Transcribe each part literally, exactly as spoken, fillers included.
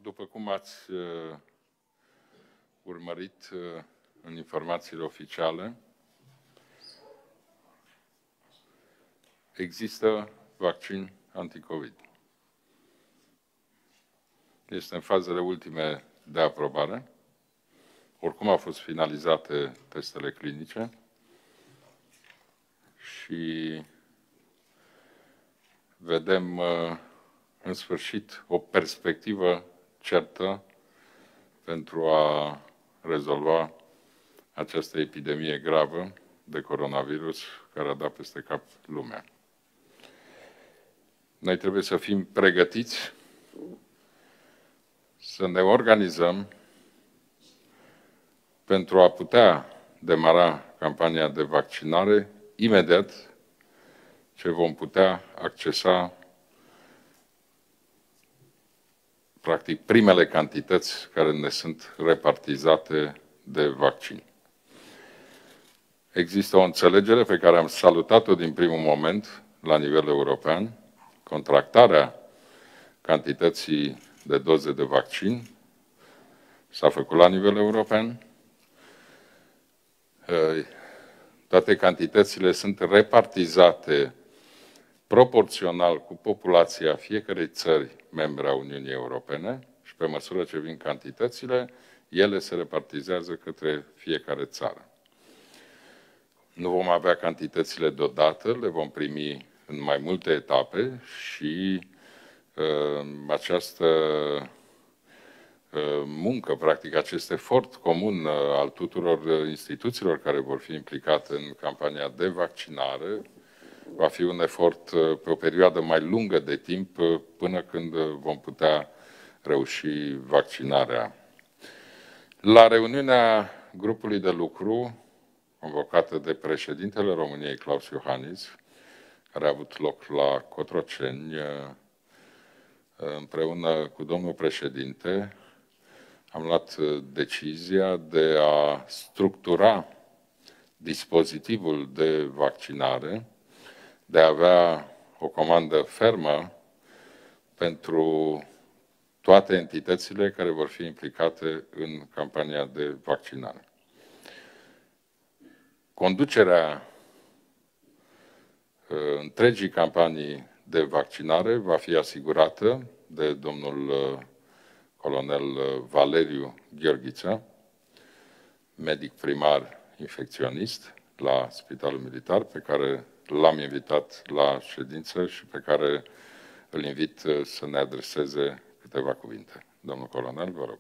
După cum ați uh, urmărit uh, în informațiile oficiale, există vaccin anticovid. Este în fazele ultime de aprobare. Oricum au fost finalizate testele clinice și vedem uh, în sfârșit o perspectivă certă pentru a rezolva această epidemie gravă de coronavirus care a dat peste cap lumea. Noi trebuie să fim pregătiți, să ne organizăm pentru a putea demara campania de vaccinare imediat ce vom putea accesa practic primele cantități care ne sunt repartizate de vaccin. Există o înțelegere pe care am salutat-o din primul moment la nivel european, contractarea cantității de doze de vaccin s-a făcut la nivel european. Toate cantitățile sunt repartizate proporțional cu populația fiecărei țări membre a Uniunii Europene și pe măsură ce vin cantitățile, ele se repartizează către fiecare țară. Nu vom avea cantitățile deodată, le vom primi în mai multe etape și uh, această uh, muncă, practic acest efort comun uh, al tuturor instituțiilor care vor fi implicate în campania de vaccinare va fi un efort uh, pe o perioadă mai lungă de timp uh, până când vom putea reuși vaccinarea. La reuniunea grupului de lucru convocată de președintele României, Klaus Iohannis, care a avut loc la Cotroceni, împreună cu domnul președinte, am luat decizia de a structura dispozitivul de vaccinare, de a avea o comandă fermă pentru toate entitățile care vor fi implicate în campania de vaccinare. Conducerea întregii campanii de vaccinare va fi asigurată de domnul colonel Valeriu Gheorghiță, medic primar infecționist la Spitalul Militar, pe care l-am invitat la ședință și pe care îl invit să ne adreseze câteva cuvinte. Domnul colonel, vă rog.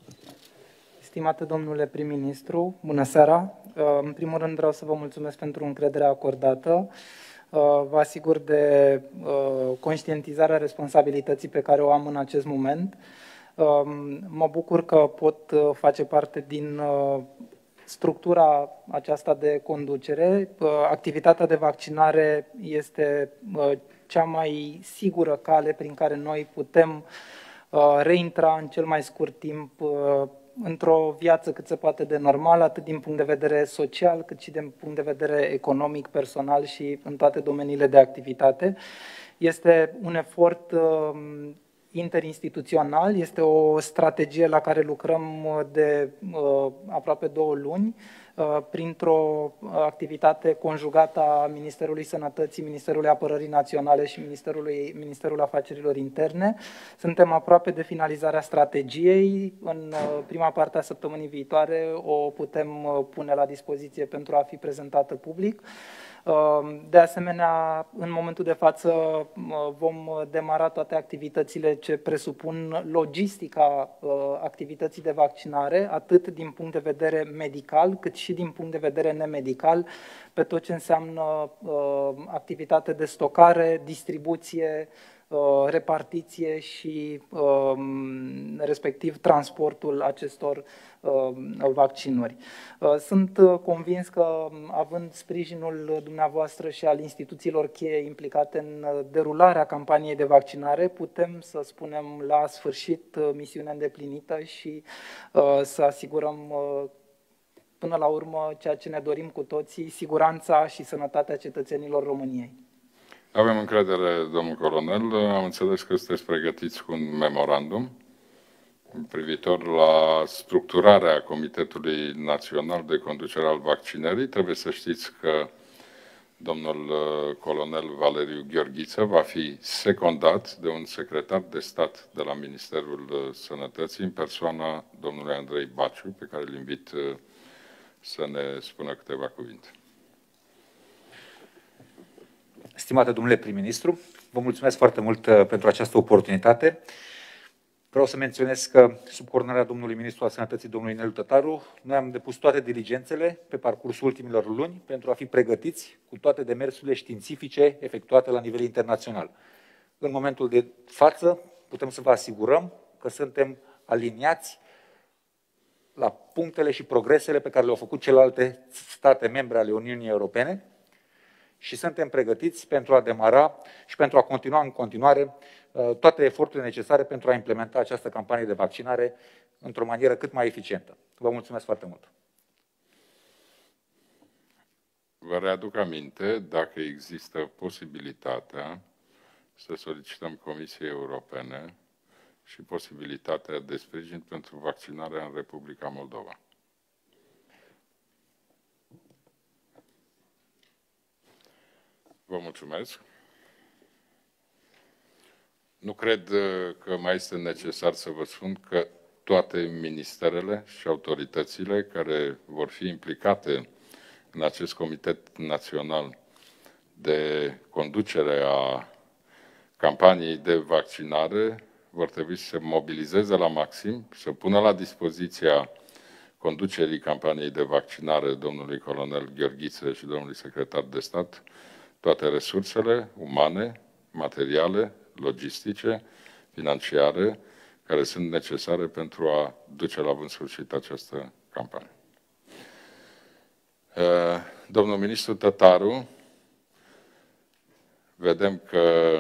Stimate domnule prim-ministru, bună seara! În primul rând vreau să vă mulțumesc pentru încrederea acordată. Vă asigur de conștientizarea responsabilității pe care o am în acest moment. Mă bucur că pot face parte din structura aceasta de conducere. Activitatea de vaccinare este cea mai sigură cale prin care noi putem reintra în cel mai scurt timp într-o viață cât se poate de normală, atât din punct de vedere social, cât și din punct de vedere economic, personal și în toate domeniile de activitate. Este un efort uh, interinstituțional, este o strategie la care lucrăm de uh, aproape două luni, uh, printr-o activitate conjugată a Ministerului Sănătății, Ministerului Apărării Naționale și Ministerului, Ministerul Afacerilor Interne. Suntem aproape de finalizarea strategiei. În uh, prima parte a săptămânii viitoare o putem uh, pune la dispoziție pentru a fi prezentată public. De asemenea, în momentul de față vom demara toate activitățile ce presupun logistica activității de vaccinare, atât din punct de vedere medical, cât și din punct de vedere nemedical, pe tot ce înseamnă activitate de stocare, distribuție, repartiție și respectiv transportul acestor vaccinuri. Sunt convins că, având sprijinul dumneavoastră și al instituțiilor cheie implicate în derularea campaniei de vaccinare, putem să spunem la sfârșit misiunea îndeplinită și să asigurăm până la urmă ceea ce ne dorim cu toții, siguranța și sănătatea cetățenilor României. Avem încredere, domnul colonel. Am înțeles că sunteți pregătiți cu un memorandum privitor la structurarea Comitetului Național de Conducere al Vaccinării, trebuie să știți că domnul colonel Valeriu Gheorghiță va fi secundat de un secretar de stat de la Ministerul Sănătății, în persoana domnului Andrei Baciu, pe care îl invit să ne spună câteva cuvinte. Stimate domnule prim-ministru, vă mulțumesc foarte mult pentru această oportunitate. Vreau să menționez că, sub coordonarea domnului ministru al Sănătății, domnului Nelu Tătaru, noi am depus toate diligențele pe parcursul ultimilor luni pentru a fi pregătiți cu toate demersurile științifice efectuate la nivel internațional. În momentul de față, putem să vă asigurăm că suntem aliniați la punctele și progresele pe care le-au făcut celelalte state membre ale Uniunii Europene și suntem pregătiți pentru a demara și pentru a continua în continuare toate eforturile necesare pentru a implementa această campanie de vaccinare într-o manieră cât mai eficientă. Vă mulțumesc foarte mult! Vă readuc aminte, dacă există posibilitatea să solicităm Comisiei Europene și posibilitatea de sprijin pentru vaccinarea în Republica Moldova. Vă mulțumesc. Nu cred că mai este necesar să vă spun că toate ministerele și autoritățile care vor fi implicate în acest Comitet Național de conducere a campaniei de vaccinare vor trebui să se mobilizeze la maxim, să pună la dispoziția conducerii campaniei de vaccinare domnului colonel Gheorghiță și domnului secretar de stat toate resursele umane, materiale, logistice, financiare, care sunt necesare pentru a duce la bun sfârșit această campanie. Domnul ministru Tătaru, vedem că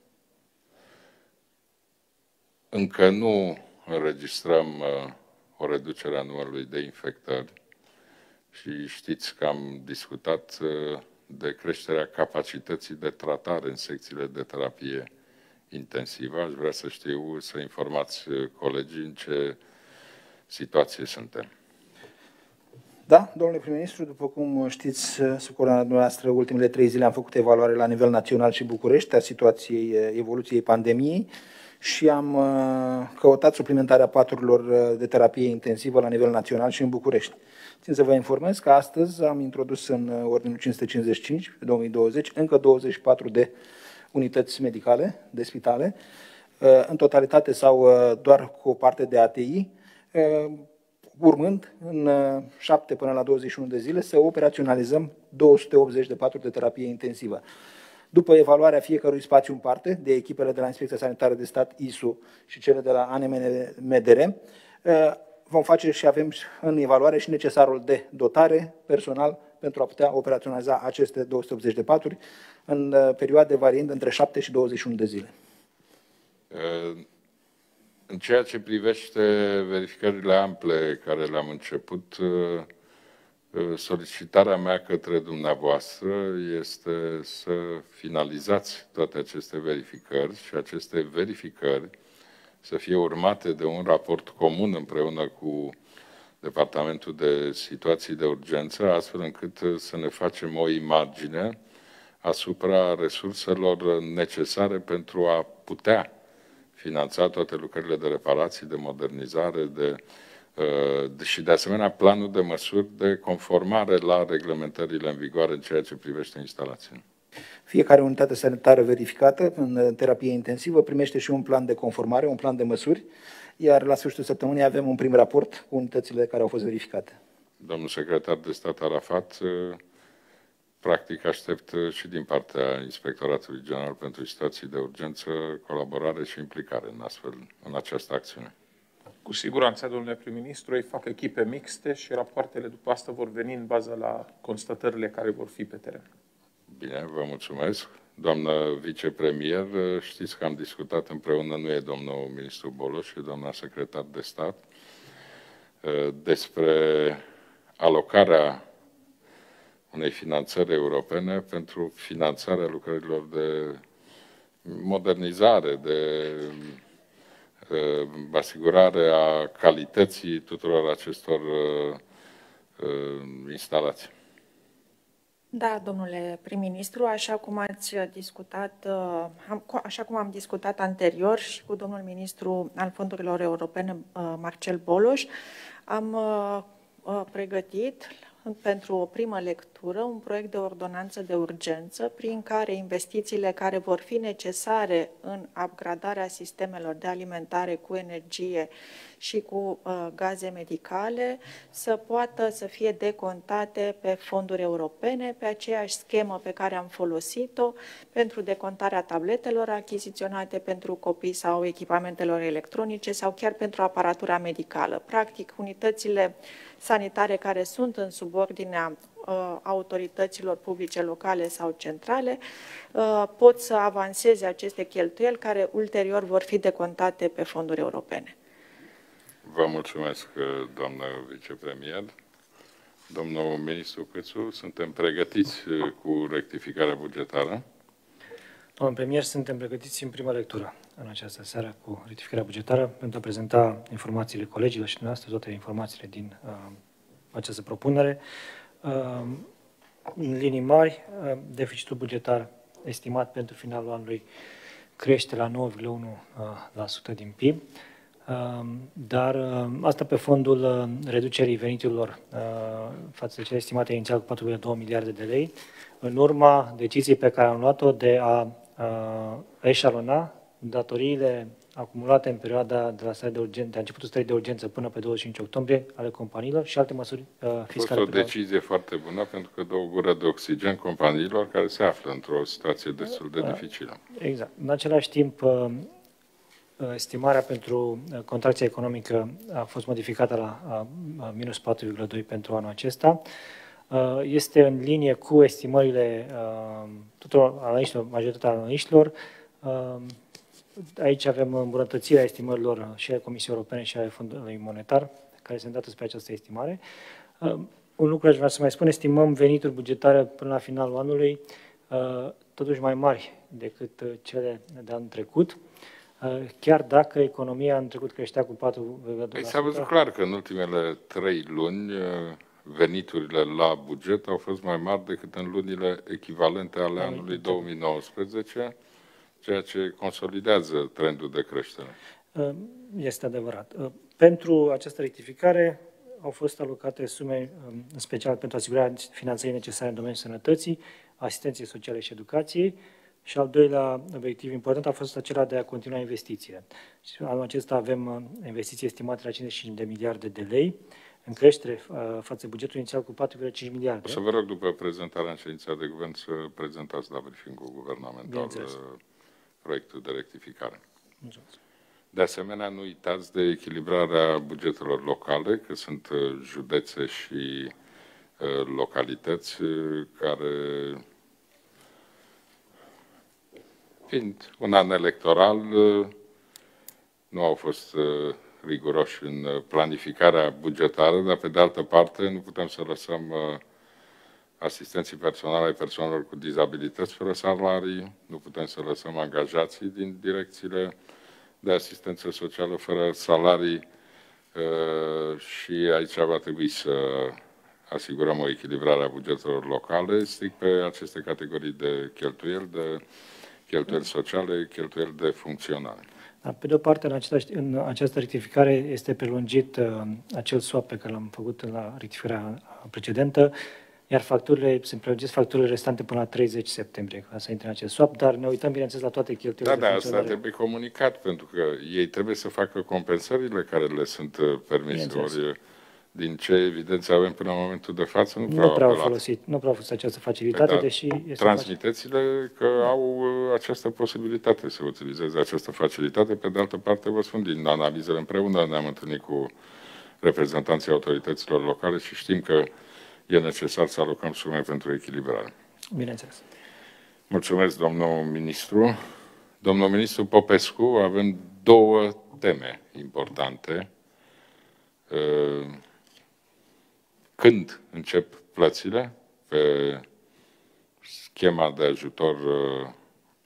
încă nu înregistrăm o reducere a numărului de infectări și știți că am discutat de creșterea capacității de tratare în secțiile de terapie intensivă. Aș vrea să știu, să informați colegii în ce situație suntem. Da, domnule prim-ministru, după cum știți, sub coordonarea dumneavoastră, ultimele trei zile am făcut evaluare la nivel național și București a situației evoluției pandemiei și am căutat suplimentarea paturilor de terapie intensivă la nivel național și în București. Țin să vă informez că astăzi am introdus în ordinul cinci sute cincizeci și cinci pe două mii douăzeci încă douăzeci și patru de unități medicale, de spitale, în totalitate sau doar cu o parte de A T I, urmând în șapte până la douăzeci și unu de zile să operaționalizăm două sute optzeci de paturi de terapie intensivă. După evaluarea fiecărui spațiu în parte de echipele de la Inspecția Sanitară de Stat I S U și cele de la A N M D R, vom face și avem în evaluare și necesarul de dotare personal pentru a putea operaționaliza aceste două sute optzeci de paturi în perioade variind între șapte și douăzeci și unu de zile. În ceea ce privește verificările ample care le-am început, solicitarea mea către dumneavoastră este să finalizați toate aceste verificări și aceste verificări să fie urmate de un raport comun împreună cu Departamentul de Situații de Urgență, astfel încât să ne facem o imagine asupra resurselor necesare pentru a putea finanța toate lucrările de reparații, de modernizare de, de, și de asemenea planul de măsuri de conformare la reglementările în vigoare în ceea ce privește instalațiile. Fiecare unitate sanitară verificată în terapie intensivă primește și un plan de conformare, un plan de măsuri, iar la sfârșitul săptămânii avem un prim raport cu unitățile care au fost verificate. Domnul secretar de stat Arafat, practic aștept și din partea Inspectoratului General pentru Situații de Urgență colaborare și implicare în astfel, în această acțiune. Cu siguranță, domnule prim-ministru, ei fac echipe mixte și rapoartele după asta vor veni în baza la constatările care vor fi pe teren. Bine, vă mulțumesc. Doamnă vicepremier, știți că am discutat împreună, nu e domnul ministru Boloș și doamna secretar de stat, despre alocarea unei finanțări europene pentru finanțarea lucrărilor de modernizare, de asigurarea calității tuturor acestor instalații. Da, domnule prim-ministru, așa cum ați discutat, așa cum am discutat anterior și cu domnul ministru al fondurilor europene, Marcel Boloș, am pregătit pentru o primă lectură un proiect de ordonanță de urgență prin care investițiile care vor fi necesare în upgradarea sistemelor de alimentare cu energie și cu uh, gaze medicale să poată să fie decontate pe fonduri europene, pe aceeași schemă pe care am folosit-o pentru decontarea tabletelor achiziționate pentru copii sau echipamentelor electronice sau chiar pentru aparatura medicală. Practic, unitățile sanitare care sunt în subordinea uh, autorităților publice locale sau centrale uh, pot să avanseze aceste cheltuieli care ulterior vor fi decontate pe fonduri europene. Vă mulțumesc, doamnă vicepremier. Domnul ministru Câțu, suntem pregătiți cu rectificarea bugetară? Domnul premier, suntem pregătiți în prima lectură în această seară cu rectificarea bugetară pentru a prezenta informațiile colegilor și dumneavoastră, toate informațiile din uh, această propunere. Uh, în linii mari, uh, deficitul bugetar estimat pentru finalul anului crește la nouă virgulă unu la sută din P I B. Dar asta pe fondul reducerii veniturilor față de cele estimate inițial cu patru virgulă doi miliarde de lei, în urma deciziei pe care am luat-o de a eșalona datoriile acumulate în perioada de la stare de urgență, de începutul stării de urgență până pe douăzeci și cinci octombrie ale companiilor și alte măsuri fiscale. A fost o decizie foarte bună pentru că dă o gură de oxigen companiilor care se află într-o situație destul de dificilă. Exact. În același timp, estimarea pentru contracția economică a fost modificată la minus patru virgulă doi pentru anul acesta. Este în linie cu estimările tuturor analiștilor, majoritatea analiștilor. Aici avem îmbunătățirea estimărilor și ale Comisiei Europene și ale Fondului Monetar, care sunt date spre această estimare. Un lucru aș vrea să mai spun, estimăm venituri bugetare până la finalul anului, totuși mai mari decât cele de anul trecut, chiar dacă economia în trecut creștea cu patru virgulă doi la sută. S-a văzut clar că în ultimele trei luni veniturile la buget au fost mai mari decât în lunile echivalente ale anului două mii nouăsprezece, ceea ce consolidează trendul de creștere. Este adevărat. Pentru această rectificare au fost alocate sume în special pentru asigurarea finanțării necesare în domeniul sănătății, asistenței sociale și educației. Și al doilea obiectiv important a fost acela de a continua investițiile. Și anul acesta avem investiții estimate la cincizeci și cinci de miliarde de lei, în creștere față de bugetul inițial cu patru virgulă cinci miliarde. O să vă rog, după prezentarea în ședința de guvern, să prezentați la briefing-ul guvernamental proiectul de rectificare. Mulțumesc. De asemenea, nu uitați de echilibrarea bugetelor locale, că sunt județe și localități care, fiind un an electoral, nu au fost riguroși în planificarea bugetară, dar pe de altă parte nu putem să lăsăm asistenții personale ai persoanelor cu dizabilități fără salarii, nu putem să lăsăm angajații din direcțiile de asistență socială fără salarii și aici va trebui să asigurăm o echilibrare a bugetelor locale, strict pe aceste categorii de cheltuieli, de cheltuieli sociale, cheltuieli de funcționare. Pe de o parte, în, același, în această rectificare este prelungit uh, acel swap pe care l-am făcut la rectificarea precedentă, iar facturile, se prelungesc facturile restante până la treizeci septembrie, ca să intre în acest swap, dar ne uităm, bineînțeles, la toate cheltuielile. Da, da, asta trebuie comunicat, pentru că ei trebuie să facă compensările care le sunt permise. Ori, din ce evidență avem până în momentul de față, nu prea, nu prea au folosit, nu prea au folosit această facilitate, da, deși este transmiteți-le că au această posibilitate să utilizeze această facilitate. Pe de altă parte, vă spun, din analizele împreună ne-am întâlnit cu reprezentanții autorităților locale și știm că e necesar să alocăm sume pentru echilibrare. Bineînțeles. Mulțumesc, domnul ministru. Domnul ministru Popescu, avem două teme importante. Când încep plățile pe schema de ajutor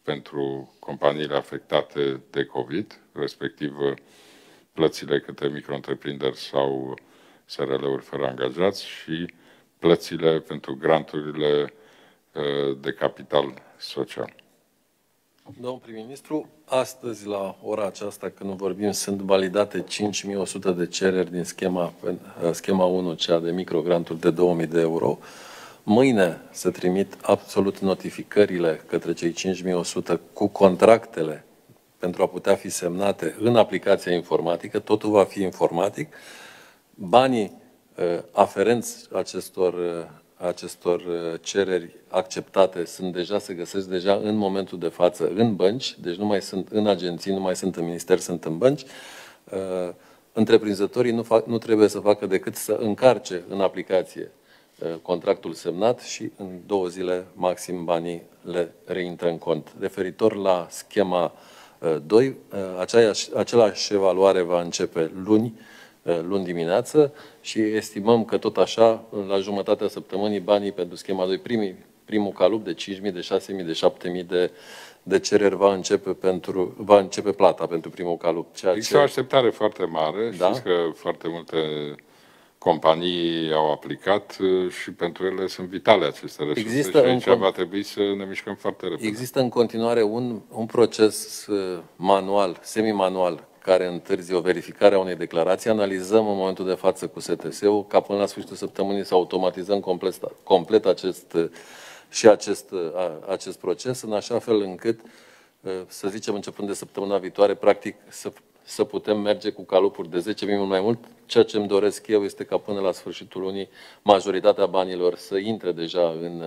pentru companiile afectate de COVID, respectiv plățile către micro-întreprinderi sau S R L-uri fără angajați și plățile pentru granturile de capital social. Domnul prim-ministru, astăzi, la ora aceasta, când vorbim, sunt validate cinci mii o sută de cereri din schema, schema unu, cea de microgranturi de două mii de euro. Mâine se trimit absolut notificările către cei cinci mii o sută cu contractele pentru a putea fi semnate în aplicația informatică. Totul va fi informatic. Banii uh, aferenți acestor, uh, acestor uh, cereri acceptate sunt deja, se găsesc deja în momentul de față în bănci, deci nu mai sunt în agenții, nu mai sunt în minister, sunt în bănci. Uh, întreprinzătorii nu, fac, nu trebuie să facă decât să încarce în aplicație contractul semnat și în două zile maxim banii le reintră în cont. Referitor la schema doi, aceeași, același evaluare va începe luni, luni dimineață și estimăm că tot așa, la jumătatea săptămânii, banii pentru schema doi, primii, primul calup de cinci mii, de șase mii, de șapte mii de, de cereri va începe, pentru, va începe plata pentru primul calup. Ceea Există ce... o așteptare foarte mare. Da? Știți că foarte multe companii au aplicat și pentru ele sunt vitale aceste resurse. Există și aici în... va trebui să ne mișcăm foarte repede. Există în continuare un, un proces manual, semi-manual, care întârzie o verificare a unei declarații. Analizăm în momentul de față cu S T S-ul ca până la sfârșitul săptămânii să automatizăm complet, complet acest, și acest, acest proces, în așa fel încât, să zicem, începând de săptămâna viitoare, practic să să putem merge cu calupuri de zece mii mult mai mult. Ceea ce îmi doresc eu este ca până la sfârșitul lunii majoritatea banilor să intre deja în,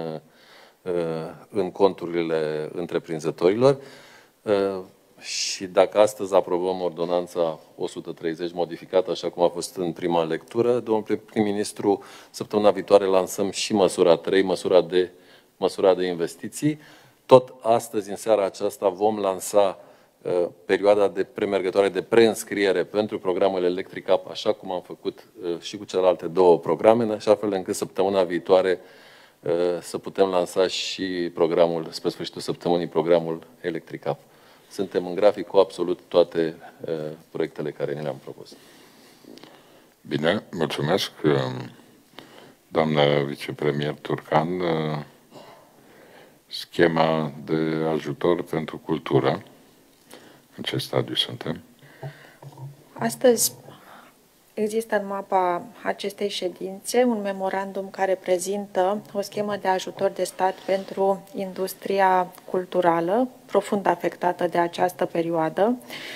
în conturile întreprinzătorilor. Și dacă astăzi aprobăm ordonanța o sută treizeci modificată, așa cum a fost în prima lectură, domnul prim-ministru, săptămâna viitoare lansăm și măsura trei, măsura de, măsura de investiții. Tot astăzi, în seara aceasta, vom lansa perioada de premergătoare de preînscriere pentru programul Electric Up, așa cum am făcut și cu celelalte două programe, în așa fel încât săptămâna viitoare să putem lansa și programul, spre sfârșitul săptămânii, programul Electric Up. Suntem în grafic cu absolut toate proiectele care ne le-am propus. Bine, mulțumesc. Doamnă vicepremier Turcan, schema de ajutor pentru cultură, în ce stadiu suntem? Astăzi există în mapa acestei ședințe un memorandum care prezintă o schemă de ajutor de stat pentru industria culturală, profund afectată de această perioadă.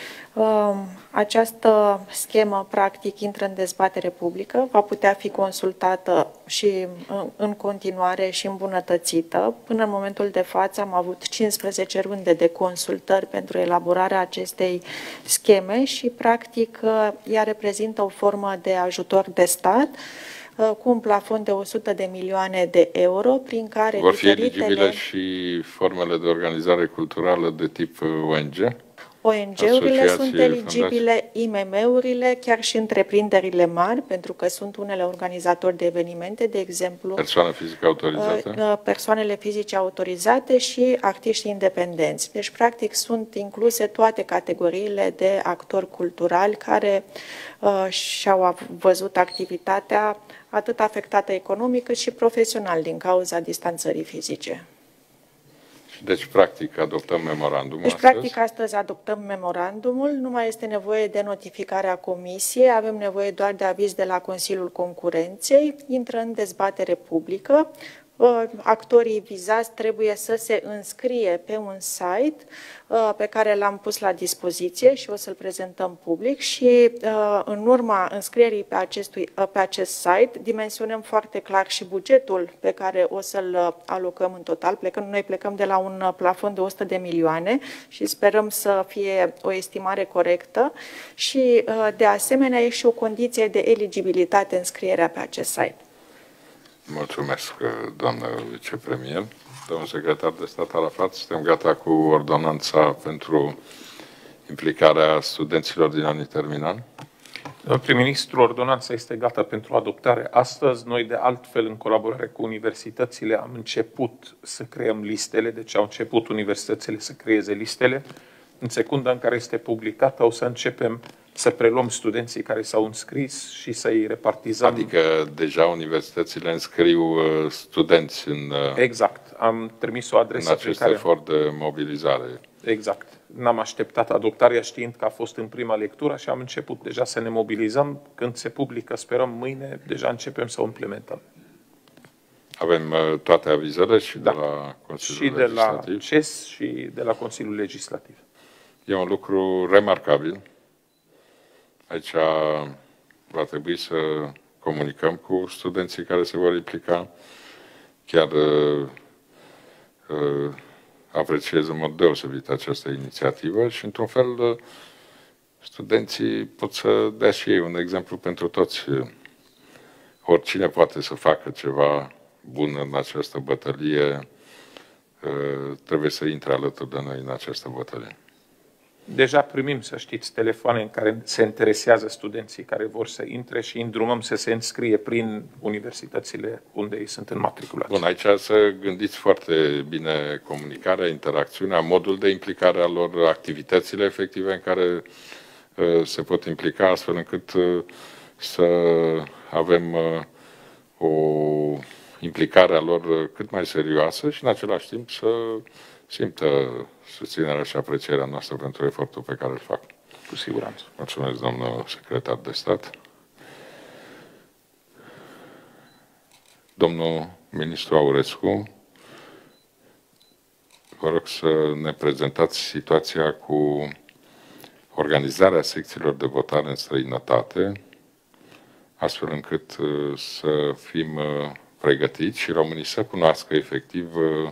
Această schemă, practic, intră în dezbatere publică, va putea fi consultată și în continuare și îmbunătățită. Până în momentul de față am avut cincisprezece runde de consultări pentru elaborarea acestei scheme și, practic, ea reprezintă o formă de ajutor de stat cu un plafon de o sută de milioane de euro, prin care vor fi diferitele... eligibile și formele de organizare culturală de tip O N G? O N G-urile sunt eligibile, I M M-urile, chiar și întreprinderile mari, pentru că sunt unele organizatori de evenimente, de exemplu, persoane fizice autorizate, persoanele fizice autorizate și artiști independenți. Deci, practic, sunt incluse toate categoriile de actori culturali care uh, și-au văzut activitatea atât afectată economic cât și profesional din cauza distanțării fizice. Deci, practic, adoptăm memorandumul Deci, astăzi. practic, astăzi adoptăm memorandumul, nu mai este nevoie de notificarea comisiei, avem nevoie doar de aviz de la Consiliul Concurenței, intră în dezbatere publică, actorii vizați trebuie să se înscrie pe un site pe care l-am pus la dispoziție și o să-l prezentăm public și în urma înscrierii pe, acestui, pe acest site dimensionăm foarte clar și bugetul pe care o să-l alocăm în total. Plecăm, noi plecăm de la un plafon de o sută de milioane și sperăm să fie o estimare corectă și de asemenea e și o condiție de eligibilitate înscrierea pe acest site. Mulțumesc, doamnă vicepremier. Domnul secretar de stat Arafat, suntem gata cu ordonanța pentru implicarea studenților din anii terminali? Domnul prim-ministru, ordonanța este gata pentru adoptare astăzi. Noi, de altfel, în colaborare cu universitățile, am început să creăm listele, deci au început universitățile să creeze listele. În secunda în care este publicată, o să începem să preluăm studenții care s-au înscris și să-i repartizăm. Adică deja universitățile înscriu studenți în, exact. Am trimis o adresă în acest care... efort de mobilizare. Exact. N-am așteptat adoptarea știind că a fost în prima lectură și am început deja să ne mobilizăm. Când se publică, sperăm mâine, deja începem să o implementăm. Avem toate avizele și da. de la Consiliul și Legislativ. Și de la C E S și de la Consiliul Legislativ. E un lucru remarcabil. Aici va trebui să comunicăm cu studenții care se vor implica. Chiar uh, uh, apreciez în mod deosebit această inițiativă și, într-un fel, uh, studenții pot să dea și ei un exemplu pentru toți. Oricine poate să facă ceva bun în această bătălie, uh, trebuie să intre alături de noi în această bătălie. Deja primim, să știți, telefoane în care se interesează studenții care vor să intre și îndrumăm să se înscrie prin universitățile unde ei sunt înmatriculați. Bun, aici să gândiți foarte bine comunicarea, interacțiunea, modul de implicare a lor, activitățile efective în care uh, se pot implica, astfel încât uh, să avem uh, o implicare a lor cât mai serioasă și în același timp să simtă susținerea și aprecierea noastră pentru efortul pe care îl fac. Cu siguranță. Mulțumesc, domnul secretar de stat. Domnul ministru Aurescu, vă rog să ne prezentați situația cu organizarea secțiilor de votare în străinătate, astfel încât să fim pregătiți și românii să cunoască efectiv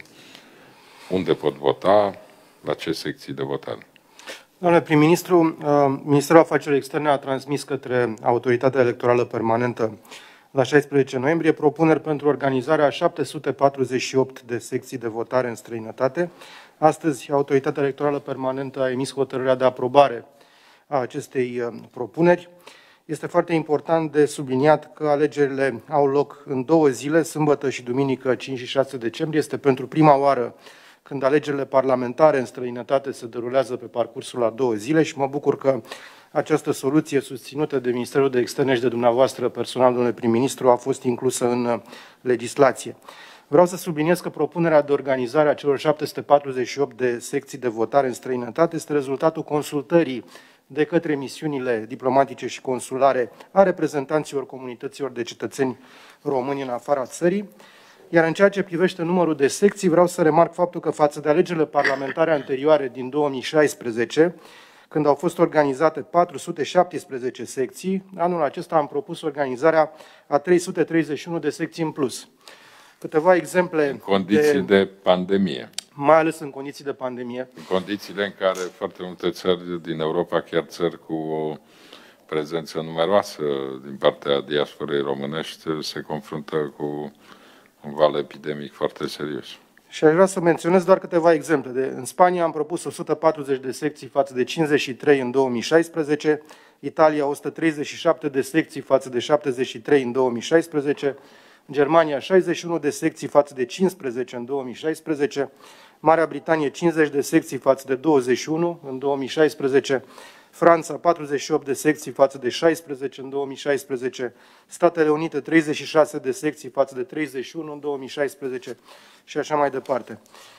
unde pot vota, la ce secții de votare. Domnule prim-ministru, Ministerul Afacerilor Externe a transmis către Autoritatea Electorală Permanentă la șaisprezece noiembrie propuneri pentru organizarea a șapte sute patruzeci și opt de secții de votare în străinătate. Astăzi, Autoritatea Electorală Permanentă a emis hotărârea de aprobare a acestei propuneri. Este foarte important de subliniat că alegerile au loc în două zile, sâmbătă și duminică, cinci și șase decembrie. Este pentru prima oară când alegerile parlamentare în străinătate se derulează pe parcursul a două zile și mă bucur că această soluție susținută de Ministerul de Externe și de dumneavoastră personal, domnule prim-ministru, a fost inclusă în legislație. Vreau să subliniez că propunerea de organizare a celor șapte sute patruzeci și opt de secții de votare în străinătate este rezultatul consultării de către misiunile diplomatice și consulare a reprezentanților comunităților de cetățeni români în afara țării. Iar în ceea ce privește numărul de secții, vreau să remarc faptul că față de alegerile parlamentare anterioare din două mii șaisprezece, când au fost organizate patru sute șaptesprezece secții, anul acesta am propus organizarea a trei sute treizeci și unu de secții în plus. Câteva exemple. În condiții de, de pandemie. Mai ales în condiții de pandemie. În condițiile în care foarte multe țări din Europa, chiar țări cu o prezență numeroasă din partea diasporei românești, se confruntă cu un val epidemic foarte serios. Și aș vrea să menționez doar câteva exemple. De, în Spania am propus o sută patruzeci de secții față de cincizeci și trei în două mii șaisprezece, Italia o sută treizeci și șapte de secții față de șaptezeci și trei în două mii șaisprezece, în Germania șaizeci și unu de secții față de cincisprezece în două mii șaisprezece, Marea Britanie cincizeci de secții față de douăzeci și unu în două mii șaisprezece, Franța patruzeci și opt de secții față de șaisprezece în două mii șaisprezece, Statele Unite treizeci și șase de secții față de treizeci și unu în două mii șaisprezece și așa mai departe.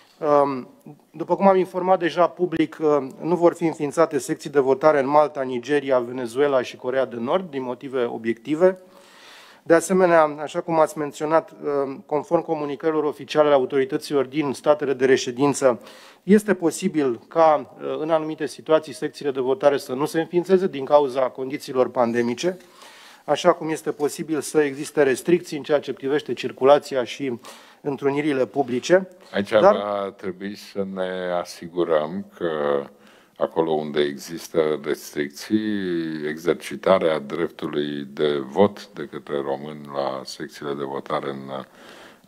După cum am informat deja public, nu vor fi înființate secții de votare în Malta, Nigeria, Venezuela și Coreea de Nord, din motive obiective. De asemenea, așa cum ați menționat, conform comunicărilor oficiale ale autorităților din statele de reședință, este posibil ca în anumite situații secțiile de votare să nu se înființeze din cauza condițiilor pandemice, așa cum este posibil să existe restricții în ceea ce privește circulația și întrunirile publice. Aici Dar... va trebui să ne asigurăm că acolo unde există restricții, exercitarea dreptului de vot de către români la secțiile de votare în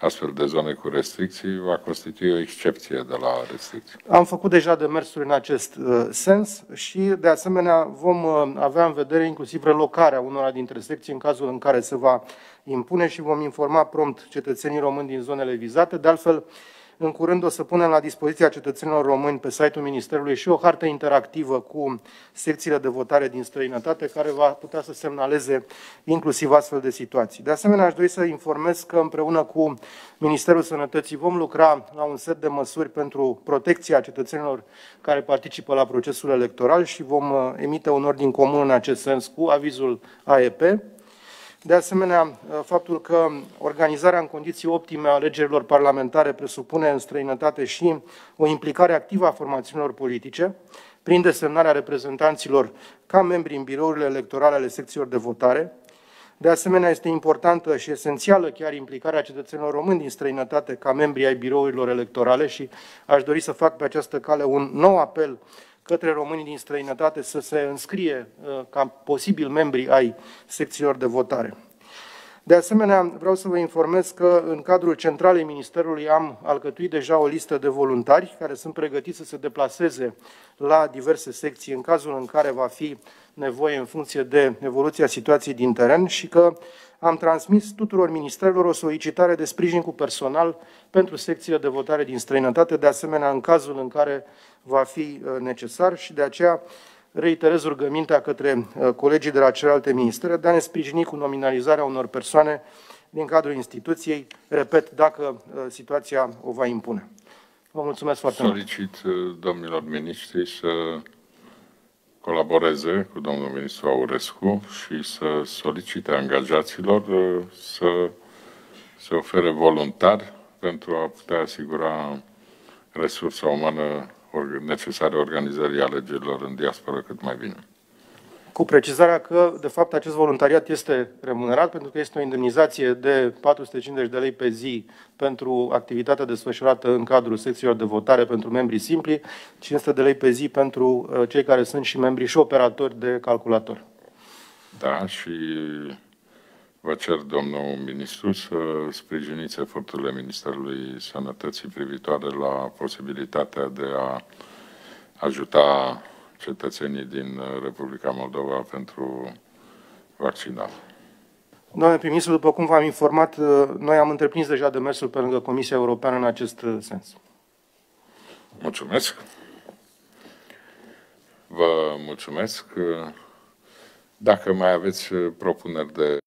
astfel de zone cu restricții va constitui o excepție de la restricții. Am făcut deja demersuri în acest uh, sens și, de asemenea, vom uh, avea în vedere inclusiv relocarea unora dintre secții în cazul în care se va impune și vom informa prompt cetățenii români din zonele vizate. De altfel, în curând o să punem la dispoziția cetățenilor români pe site-ul Ministerului și o hartă interactivă cu secțiile de votare din străinătate, care va putea să semnaleze inclusiv astfel de situații. De asemenea, aș dori să informez că împreună cu Ministerul Sănătății vom lucra la un set de măsuri pentru protecția cetățenilor care participă la procesul electoral și vom emite un ordin comun în acest sens cu avizul A E P. De asemenea, faptul că organizarea în condiții optime a alegerilor parlamentare presupune în străinătate și o implicare activă a formațiunilor politice, prin desemnarea reprezentanților ca membri în birourile electorale ale secțiilor de votare. De asemenea, este importantă și esențială chiar implicarea cetățenilor români din străinătate ca membri ai birourilor electorale și aș dori să fac pe această cale un nou apel către românii din străinătate să se înscrie uh, ca posibil membri ai secțiilor de votare. De asemenea, vreau să vă informez că în cadrul centralei Ministerului am alcătuit deja o listă de voluntari care sunt pregătiți să se deplaseze la diverse secții în cazul în care va fi nevoie în funcție de evoluția situației din teren și că am transmis tuturor ministerilor o solicitare de sprijin cu personal pentru secțiile de votare din străinătate, de asemenea în cazul în care va fi necesar și de aceea reiterez rugămintea către colegii de la celelalte ministere de a ne sprijini cu nominalizarea unor persoane din cadrul instituției, repet, dacă situația o va impune. Vă mulțumesc foarte mult. Solicit domnilor miniștri să colaboreze cu domnul ministru Aurescu și să solicite angajaților să se ofere voluntar pentru a putea asigura resursa umană necesare organizării alegerilor în diaspora cât mai bine. Cu precizarea că, de fapt, acest voluntariat este remunerat pentru că este o indemnizație de patru sute cincizeci de lei pe zi pentru activitatea desfășurată în cadrul secțiilor de votare pentru membrii simpli, cinci sute de lei pe zi pentru cei care sunt și membri și operatori de calculator. Da, și vă cer, domnul ministru, să sprijiniți eforturile Ministerului Sănătății privitoare la posibilitatea de a ajuta cetățenii din Republica Moldova pentru vaccinare. Doamne prim-ministru, după cum v-am informat, noi am întreprins deja demersul pe lângă Comisia Europeană în acest sens. Mulțumesc. Vă mulțumesc. Dacă mai aveți propuneri de